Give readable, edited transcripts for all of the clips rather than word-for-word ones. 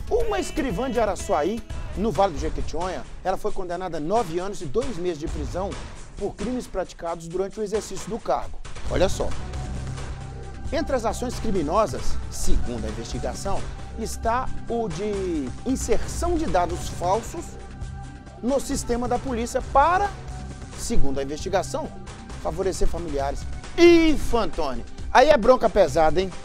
Uma escrivã de Araçuaí, no Vale do Jequitinhonha, ela foi condenada a 9 anos e 2 meses de prisão por crimes praticados durante o exercício do cargo. Olha só. Entre as ações criminosas, segundo a investigação, está o de inserção de dados falsos no sistema da polícia para, segundo a investigação, favorecer familiares. Ih, Fantoni, aí é bronca pesada, hein?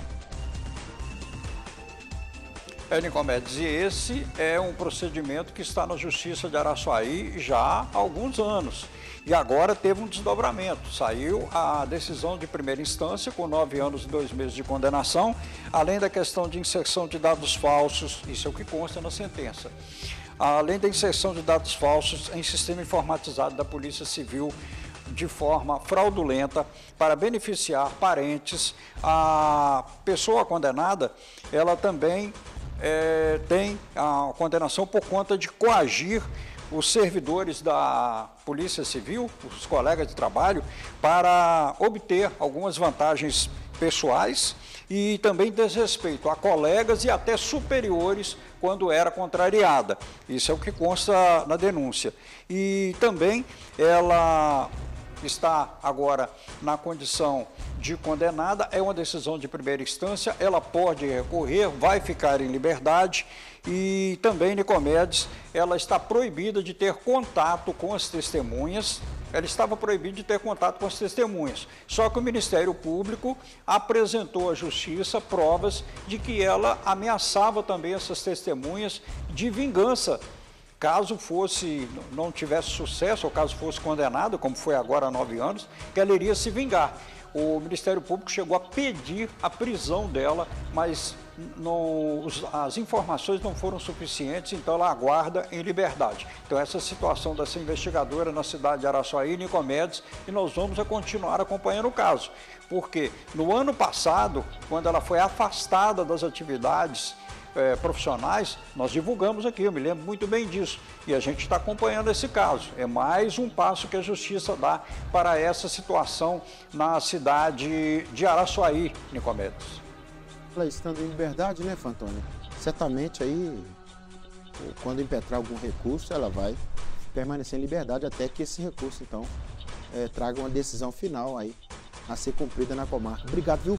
Nicomedes, e esse é um procedimento que está na Justiça de Araçuaí já há alguns anos. E agora teve um desdobramento. Saiu a decisão de primeira instância com 9 anos e 2 meses de condenação, além da questão de inserção de dados falsos, isso é o que consta na sentença. Além da inserção de dados falsos em sistema informatizado da Polícia Civil de forma fraudulenta para beneficiar parentes, a pessoa condenada, ela também tem a condenação por conta de coagir os servidores da Polícia Civil, os colegas de trabalho, para obter algumas vantagens pessoais e também desrespeito a colegas e até superiores quando era contrariada. Isso é o que consta na denúncia. E também ela está agora na condição de condenada, é uma decisão de primeira instância, ela pode recorrer, vai ficar em liberdade e também, Nicomedes, ela está proibida de ter contato com as testemunhas, ela estava proibida de ter contato com as testemunhas, só que o Ministério Público apresentou à Justiça provas de que ela ameaçava também essas testemunhas de vingança, caso não tivesse sucesso, ou caso fosse condenado, como foi agora há 9 anos, que ela iria se vingar. O Ministério Público chegou a pedir a prisão dela, mas as informações não foram suficientes, então ela aguarda em liberdade. Então essa situação dessa investigadora na cidade de Araçuaí, Nicomedes, e nós vamos continuar acompanhando o caso, porque no ano passado, quando ela foi afastada das atividades profissionais, nós divulgamos aqui, eu me lembro muito bem disso, e a gente está acompanhando esse caso. É mais um passo que a Justiça dá para essa situação na cidade de Araçuaí, Nicomedes. Ela estando em liberdade, né, Fantoni? Certamente aí, quando impetrar algum recurso, ela vai permanecer em liberdade até que esse recurso, então, traga uma decisão final aí a ser cumprida na comarca. Obrigado, viu?